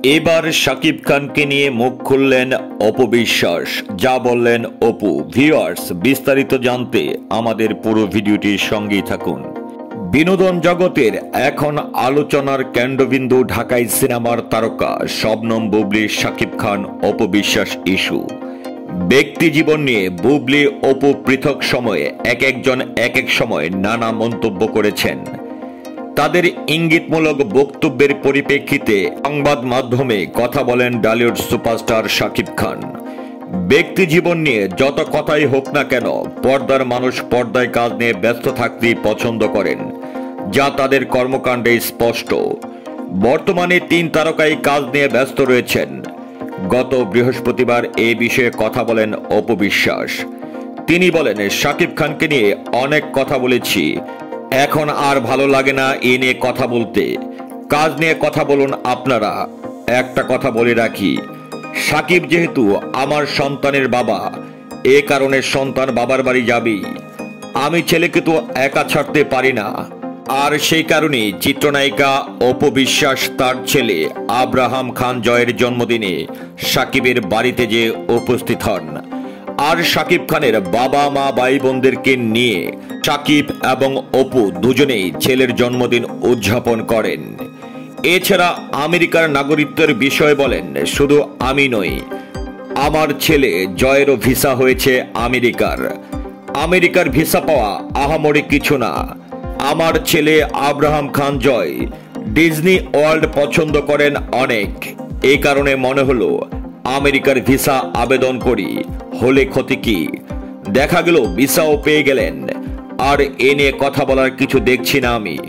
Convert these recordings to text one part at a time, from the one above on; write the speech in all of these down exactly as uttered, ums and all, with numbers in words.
এবার শাকিব খানকে নিয়ে মুখ খুললেন অপু বিশ্বাস। যা বললেন অপু, ভিউয়ার্স বিস্তারিত জানতে আমাদের পুরো ভিডিওটির সঙ্গেই থাকুন। বিনোদন জগতের এখন আলোচনার কেন্দ্রবিন্দু ঢাকাই সিনেমার তারকা শবনম বুবলির শাকিব খান অপু বিশ্বাস ইস্যু। ব্যক্তি জীবন নিয়ে বুবলি অপু পৃথক সময়ে এক একজন এক এক সময় নানা মন্তব্য করেছেন। তাদের ইঙ্গিতমূলক বক্তব্যের পরিপ্রেক্ষিতে সংবাদ মাধ্যমে কথা বলেন বলিউড সুপারস্টার শাকিব খান। ব্যক্তি জীবন নিয়ে যত কথাই হোক না কেন, পর্দার মানুষ পর্দায় কাজ নিয়ে ব্যস্ত থাকতেই পছন্দ করেন, যা তাদের কর্মকাণ্ডে স্পষ্ট। বর্তমানে তিন তারকাই কাজ নিয়ে ব্যস্ত রয়েছেন। গত বৃহস্পতিবার এ বিষয়ে কথা বলেন অপু বিশ্বাস। তিনি বলেন, শাকিব খানকে নিয়ে অনেক কথা বলেছি, এখন আর ভালো লাগে না এ নিয়ে কথা বলতে। কাজ নিয়ে কথা বলুন আপনারা। একটা কথা বলে রাখি, শাকিব যেহেতু আমার সন্তানের বাবা, এ কারণে সন্তান বাবার বাড়ি যাবেই। আমি ছেলেকে তো একা ছাড়তে পারি না। আর সেই কারণে চিত্রনায়িকা অপু বিশ্বাস তার ছেলে আব্রাহাম খান জয়ের জন্মদিনে শাকিবের বাড়িতে যে উপস্থিত হন। আর শাকিব খানের বাবা মা ভাই বোনদেরকে নিয়ে শাকিব এবং অপু দুজনেই ছেলের জন্মদিন উদযাপন করেন। এছাড়া আমেরিকার নাগরিকত্বের বিষয় বলেন, শুধু আমি নই, আমার ছেলে জয়েরও ভিসা হয়েছে আমেরিকার। আমেরিকার ভিসা পাওয়া আহামরি কিছু না। আমার ছেলে Abraham Khan Joy Disney world পছন্দ করেন অনেক, এই কারণে মনে হলো আমেরিকার ভিসা আবেদন করি, হলে ক্ষতি কি? দেখা গেল ভিসাও পেয়ে গেলেন। আর এ নিয়ে কথা বলার কিছু দেখছি না আমি।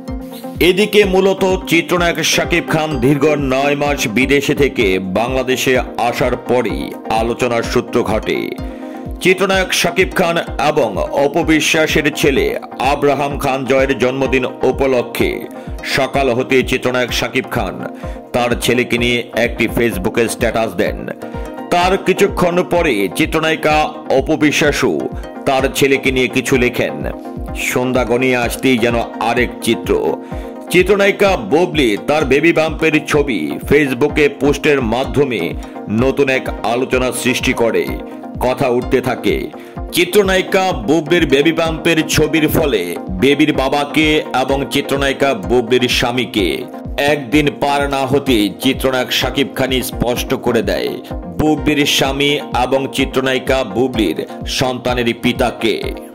এদিকে মূলত চিত্রনায়ক শাকিব খান দীর্ঘ নয় মাস বিদেশে থেকে বাংলাদেশে আসার পরই আলোচনার সূত্র ঘটে। চিত্রনায়ক শাকিব খান এবং অপু বিশ্বাসের ছেলে আব্রাহাম খান জয়ের জন্মদিন উপলক্ষে সকাল হতে চিত্রনায়ক শাকিব খান তার ছেলেকে নিয়ে একটি ফেসবুকে স্ট্যাটাস দেন। তার কিছুক্ষণ পরে চিত্রনায়িকা অপু বিশ্বাসও তার ছেলেকে নিয়ে কিছু লেখেন। সন্ধ্যা গনিয়ে আসতেই যেন আরেক চিত্র। চিত্রনায়িকা বুবলি তার বেবি বাম্পের ছবি ফেসবুকে পোস্টের মাধ্যমে নতুন এক আলোচনা সৃষ্টি করে। কথা উঠতে থাকে, চিত্রনায়িকা বুবলির বেবি বাম্পের ছবির ফলে বেবির বাবাকে এবং চিত্রনায়িকা বুবলির স্বামীকে একদিন পার না হতে চিত্রনায়ক শাকিব খানই স্পষ্ট করে দেয় বুবলির স্বামী এবং চিত্রনায়িকা বুবলির সন্তানের পিতাকে।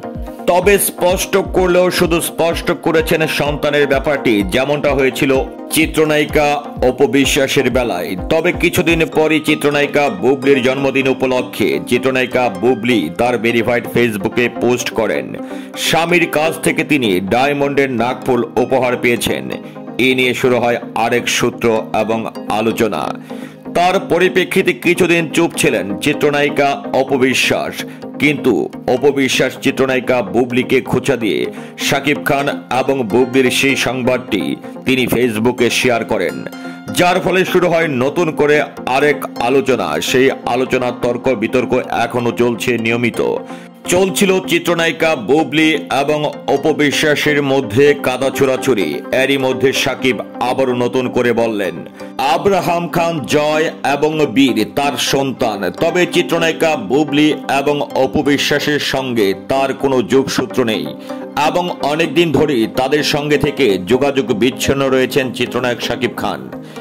তবে স্পষ্ট করলেও শুধু স্পষ্ট করেছেন সন্তানের ব্যাপারটি, যেমনটা হয়েছিল চিত্রনায়িকা অপু বিশ্বাসের বেলায়। তবে কিছুদিন পরই চিত্রনায়িকা বুবলির জন্মদিন উপলক্ষে চিত্রনায়িকা বুবলি তার ভেরিফাইড ফেসবুকে পোস্ট করেন, স্বামীর কাছ থেকে তিনি ডায়মন্ডের নাকফুল উপহার পেয়েছেন। এ নিয়ে শুরু হয় আরেক সূত্র এবং আলোচনা। তার পরিপ্রেক্ষিতে কিছুদিন চুপ ছিলেন চিত্রনায়িকা অপু বিশ্বাস, কিন্তু অপু বিশ্বাস চিত্রনায়িকা বুবলিকে খোঁচা দিয়ে শাকিব খান এবং বুবলির সেই সংবাদটি তিনি ফেসবুকে শেয়ার করেন, যার ফলে শুরু হয় নতুন করে আরেক আলোচনা। সেই আলোচনার তর্ক বিতর্ক এখনো চলছে নিয়মিত। চলছিল চিত্রনায়িকা বুবলি এবং অপু বিশ্বাসের মধ্যে কাদা ছোড়াছুড়ি। এরই মধ্যে শাকিব আবারও নতুন করে বললেন, আব্রাহাম খান জয় এবং বীর তার সন্তান। তবে চিত্রনায়িকা বুবলি এবং অপু বিশ্বাসের সঙ্গে তার কোনো যোগসূত্র নেই এবং অনেকদিন ধরেই তাদের সঙ্গে থেকে যোগাযোগ বিচ্ছিন্ন রয়েছেন চিত্রনায়ক শাকিব খান।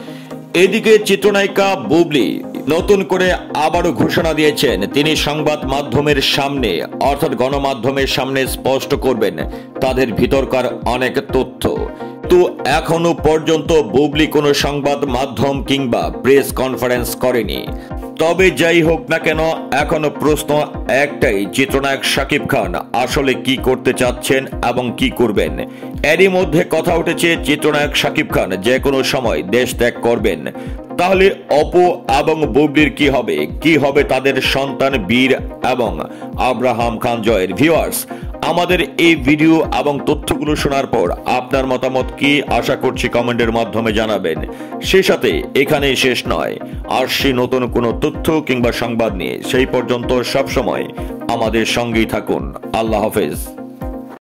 এদিকে চিত্রনায়িকা বুবলি নতুন করে আবারও ঘোষণা দিয়েছেন, তিনি সংবাদ মাধ্যমের সামনে অর্থাৎ গণমাধ্যমের সামনে স্পষ্ট করবেন তাদের ভিতরকার অনেক তথ্য। তো এখনো পর্যন্ত বুবলি কোনো সংবাদ মাধ্যম কিংবা প্রেস কনফারেন্স করেনি। তবে যাই হোক না কেন, এখনো প্রশ্ন একটাই, চিত্রনায়ক শাকিব খান আসলে কি করতে চাচ্ছেন এবং কি করবেন। এরই মধ্যে কথা উঠেছে চিত্রনায়ক শাকিব খান যে কোনো সময় দেশ ত্যাগ করবেন। তাহলে অপু এবং বুবলির কি হবে? কি হবে তাদের সন্তান বীর এবং আব্রাহাম খান জয়ের? ভিউয়ার্স, আমাদের এই ভিডিও এবং তথ্যগুলো শোনার পর আপনার মতামত কি, আশা করছি কমেন্টের মাধ্যমে জানাবেন। সেই সাথে এখানেই শেষ নয়, আসছি নতুন কোনো তথ্য কিংবা সংবাদ নিয়ে। সেই পর্যন্ত সবসময় আমাদের সঙ্গেই থাকুন। আল্লাহ হাফেজ।